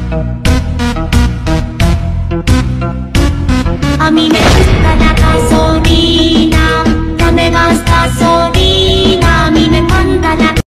A mí me gusta la gasolina, dame más gasolina.